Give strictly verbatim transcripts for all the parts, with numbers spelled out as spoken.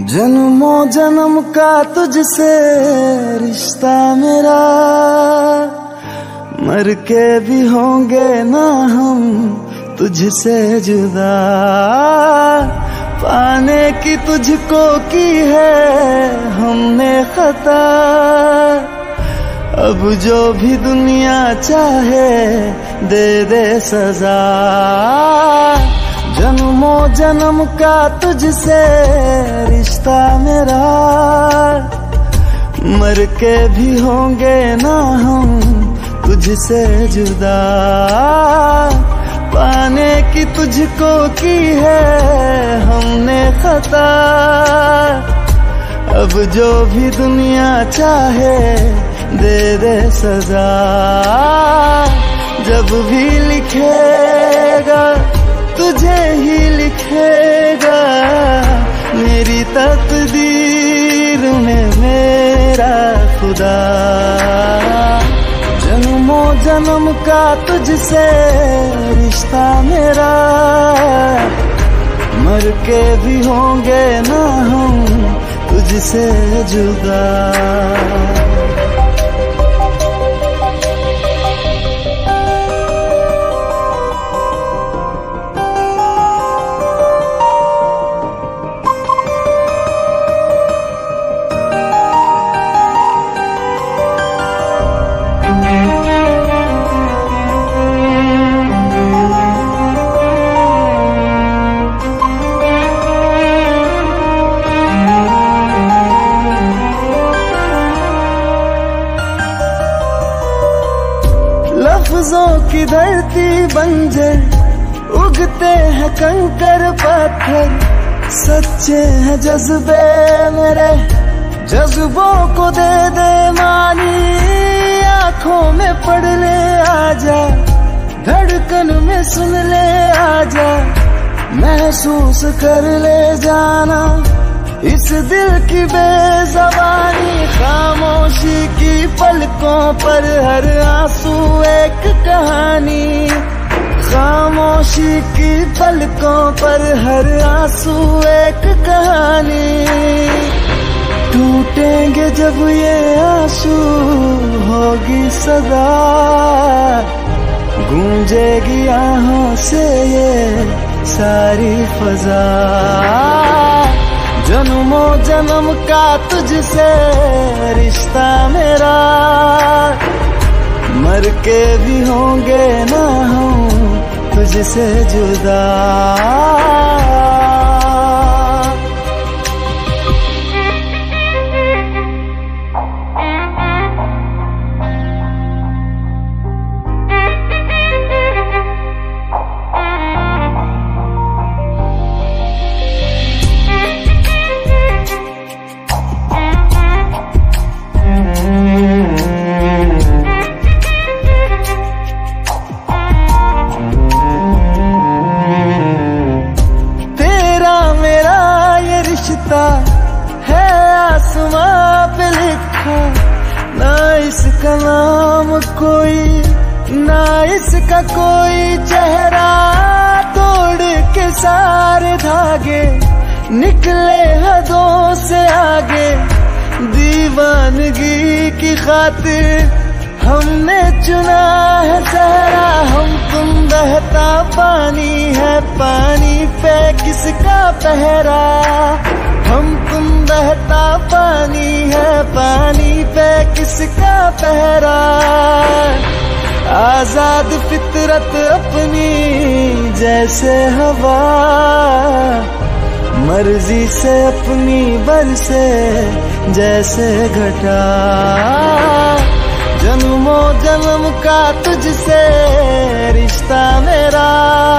जन्मों जन्म का तुझसे रिश्ता मेरा, मर के भी होंगे ना हम तुझसे जुदा। पाने की तुझको की है हमने खता, अब जो भी दुनिया चाहे दे दे सजा। जन्मों जन्म का तुझसे रिश्ता मेरा, मर के भी होंगे ना हम तुझसे जुदा। पाने की तुझको की है हमने खता, अब जो भी दुनिया चाहे दे दे सजा। जब भी लिखेगा तुझे ही लिखेगा, मेरी तकदीर में मेरा खुदा। जन्मों जन्म का तुझसे रिश्ता मेरा, मर के भी होंगे ना हम तुझसे जुदा। लफ्जों की धरती बंजर, उगते हैं कंकर पत्थर। सच्चे हैं जज्बे मेरे, जज्बों को दे दे मानी। आंखों में पढ़ ले आजा, धड़कन में सुन ले आजा। महसूस कर ले जाना इस दिल की बेज़बानी। खामोशी की पलकों पर हर आंसू एक कहानी। खामोशी की पलकों पर हर आंसू एक कहानी। टूटेंगे जब ये आंसू होगी सदा, गूंजेगी आहों से ये सारी फजा। जन्मों जन्म का तुझसे रिश्ता मेरा, मर के भी होंगे ना हम तुझसे जुदा। है आसमां पे लिखा, ना इसका नाम कोई, ना इसका कोई चेहरा। तोड़ के सारे धागे निकले हदों से आगे। दीवानगी की खातिर हमने चुना है सहरा। हम तुम बहता पानी है, पानी पे किसका पहरा। हम तुम बहता पानी है, पानी पे किसका पहरा। आजाद फितरत अपनी जैसे हवा, मर्जी से अपनी बरसे जैसे घटा। जन्मों जन्म का तुझसे रिश्ता मेरा,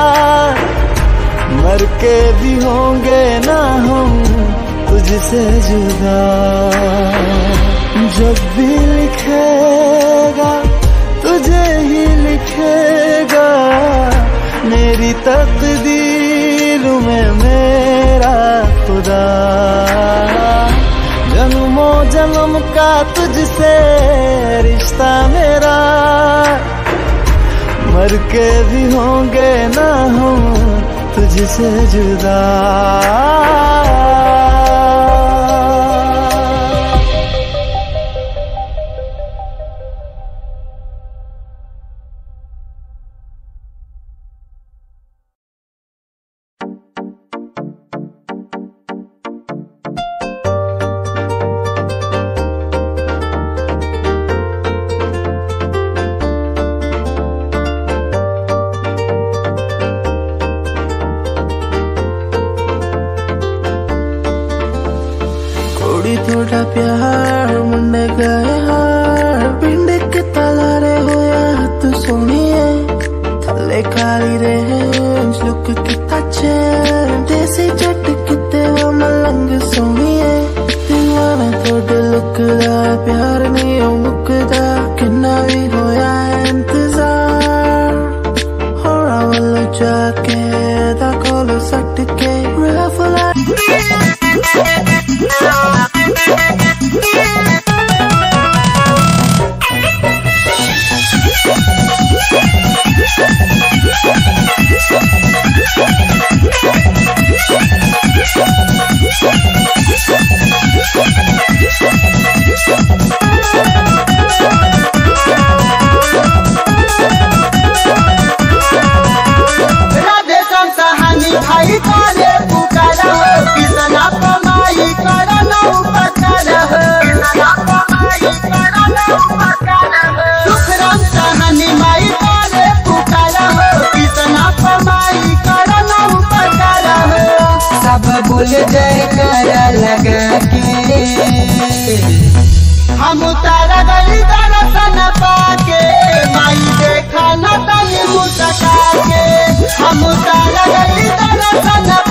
मर के भी होंगे ना हम तुझसे जुदा। जब भी लिखेगा तुझे ही लिखेगा, मेरी तकदीर में मेरा खुदा। जन्मों जन्म का तुझसे रिश्ता मेरा, मर के भी होंगे ना हम तुझसे जुदा। body range, look कितना change, देसी जट किते वो मलंग सोनिए, दीवाना थोड़े look दा, प्यार नहीं हो मुकदा, किन्ना भी होया इंतजार, होरा वालों जाके, दा कोलो सट के, raffle बोल जयकारा लगा के हम तारा गली दर्शन पाके माई देखा न तनी मुस्का के हम तारा गली दर्शन